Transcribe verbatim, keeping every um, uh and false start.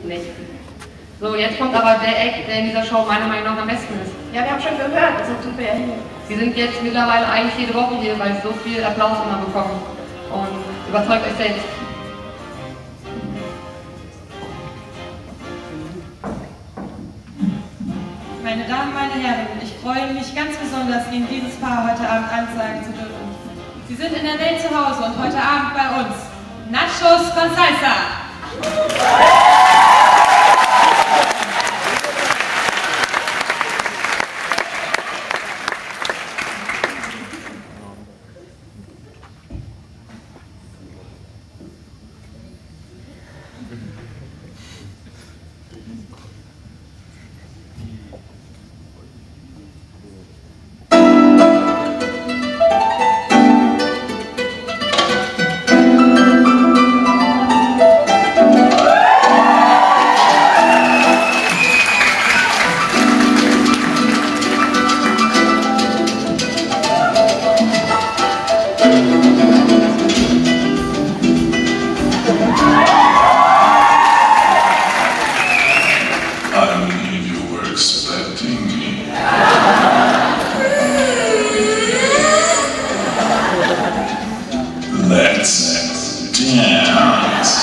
Nächten. So, jetzt kommt aber der Act, der in dieser Show meiner Meinung nach am besten ist. Ja, wir haben schon gehört, also tut mir ja hier. Sie sind jetzt mittlerweile eigentlich jede Woche hier, weil sie so viel Applaus immer bekommen. Und überzeugt euch selbst. Meine Damen, meine Herren, ich freue mich ganz besonders, Ihnen dieses Paar heute Abend anzeigen zu dürfen. Sie sind in der Welt zu Hause und heute Abend bei uns. Nachos con Salsa! Let's dance.